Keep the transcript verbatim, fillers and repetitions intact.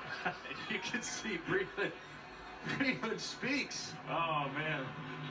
You can see Breland, Breland speaks. Oh, man.